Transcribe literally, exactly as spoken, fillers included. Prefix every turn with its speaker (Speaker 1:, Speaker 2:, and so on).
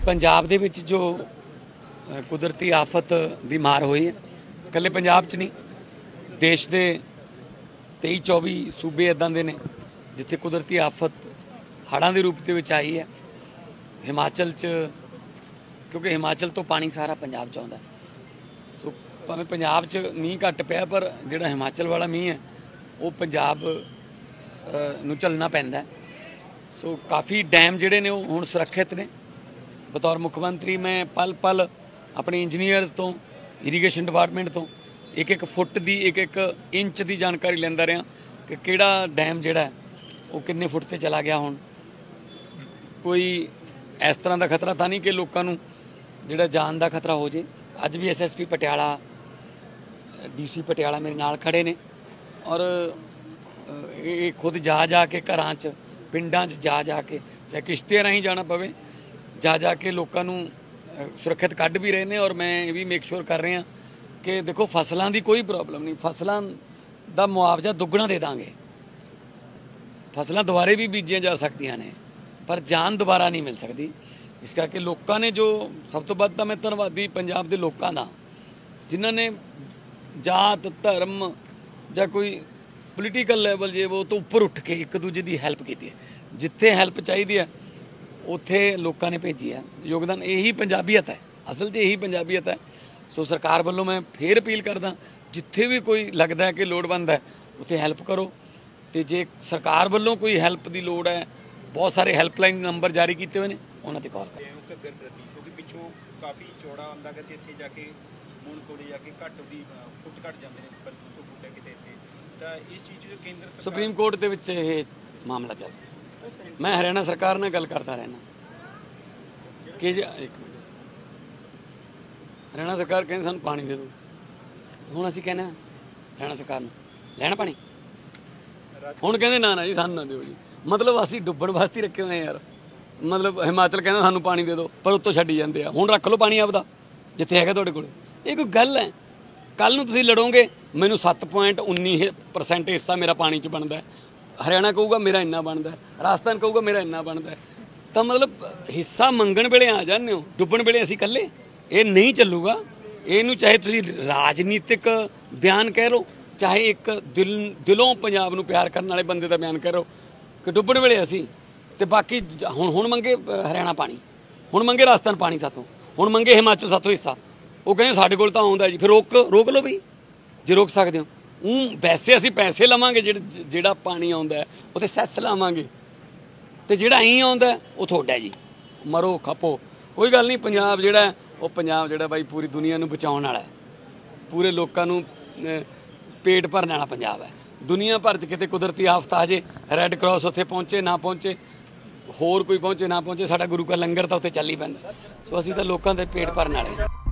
Speaker 1: पंजाब दे विच जो कुदरती आफत की मार हुई है, कल्ले पंजाब च नहीं, देश के तेई चौबी सूबे इदां दे ने जिथे कुदरती आफत हड़ां के रूप के आई है। हिमाचल च क्योंकि हिमाचल तो पानी सारा पंजाब च आउंदा, सो भावें पंजाब च मींह घट पिया पर जिहड़ा हिमाचल वाला मींह है वो पंजाब नूं झलना पैंदा है। सो काफ़ी डैम जिहड़े ने हुण सुरक्षित ने। बतौर मुख्यमंत्री मैं पल पल अपने इंजीनियर्स तो इरीगेशन डिपार्टमेंट तो एक एक फुट की एक एक इंच की जानकारी लैंदा रहा कि किहड़ा डैम जिहड़ा है वो किन्ने फुट ते चला गया। हुण कोई इस तरह का खतरा तो नहीं कि लोगों नूं जिहड़ा जान का खतरा हो जाए। अज भी S S P Patiala, D C Patiala मेरे नाल खड़े ने और ये खुद जा जा के घरां च पिंडां च जा जा के चाहे किश्तियां राहीं जाना पवे जा जा के लोगों नूं सुरक्षित कढ भी रहे हैं। और मैं ये भी मेक श्योर कर रहा कि देखो फसलों की कोई प्रॉब्लम नहीं, फसलों का मुआवजा दुगना दे देंगे, फसलों दोबारे भी बीजिया जा सकदियां ने पर जान दोबारा नहीं मिल सकती। इस करके लोगों ने जो सब तो वध तां मैं धन्नवादी पंजाब के लोगों का जिन्हों ने जात धर्म या कोई पोलीटिकल लैवल जे वो तो उपर उठ के एक दूजे की हैल्प की है। जिथे हैल्प चाहिए है उत्थे लोगों ने भेजी है योगदान। यही पंजाबीयत है, असल च यही पंजाबीयत है। सो सरकार वालों मैं फिर अपील करदा जिथे भी कोई लगता है कि लोड़वंद है उत्थे हैल्प करो। तो जे सरकार वालों कोई हैल्प की लोड़ है, बहुत सारे हैल्पलाइन नंबर जारी किए हुए हैं, उन्होंने कॉल करें।
Speaker 2: क्योंकि पिछों काफ़ी चौड़ा आंदा कि इत्थे जाके मूल कोले जाके घट दी फुट घट जाते हैं पर दो सौ फुट है किते इत्थे तां इस चीज़ जो केंद्र सरकार
Speaker 1: सुप्रीम कोर्ट दे विच ये मामला चल मैं हरियाणा सरकार नाल गल करता रहना कि एक मिनट हरियाणा सरकार कहते सानूं पानी दे दो, हुण असीं कहने हरियाणा सरकार नूं लैना पानी, हुण कहंदे ना ना जी सानूं ना दिओ जी। मतलब असीं डुब्बण वास्ते रखे हुए यार। मतलब हिमाचल कहना सानूं पानी दे दो पर उत्तों छड्डी जांदे आ। हुण रख लो पानी आपदा जिथे हैगा तुहाडे कोल। ये कोई गल है? कल नूं तुसीं लड़ोगे मैनूं सत्त पॉइंट उन्नी परसेंट हिस्सा मेरा पानी च बनदा है, हरियाणा कहूगा मेरा इन्ना बनता है, राजस्थान कहूगा मेरा इन्ना बनता है। तो मतलब हिस्सा मंगण वेले आ जाने हो, डुब्बण वेले असीं कल्ले ये नहीं चलूगा। इनू चाहे तुसीं राजनीतिक बयान कह लो चाहे एक दिल दिलों पंजाब नूं प्यार करने वाले बंदे का बयान कह लो कि डुब्बण वेले असीं ते बाकी हुण हुण मंगे हरियाणा पानी, हुण मंगे राजस्थान पानी सातों, हुण मंगे हिमाचल सातों हिस्सा। वो कहें साडे कोल तां आउंदा जी, फिर रोक रोक लो भी जे रोक सकते हो। ऊँ वैसे असीं पैसे लवांगे जिहड़ा जिहड़ा पानी आउंदा है उत्ते सैस लावांगे ते जिहड़ा अहीं आउंदा है वो तुहाडा जी, मरो खपो कोई गल नहीं। पंजाब जिहड़ा है वो पंजाब जिहड़ा बाई पूरी दुनिया नूं बचाउण वाला है, पूरे लोकां नूं पेट भरने वाला पंजाब है। दुनिया भर च किते कुदरती आफत आ जाए रैड क्रॉस उत्थे पहुंचे ना पहुंचे, होर कोई पहुंचे ना पहुंचे, साडा गुरु का लंगर तां उत्थे ਚੱਲ ਹੀ ਪੈਂਦਾ। सो असीं तां लोकां दे पेट भरन वाले।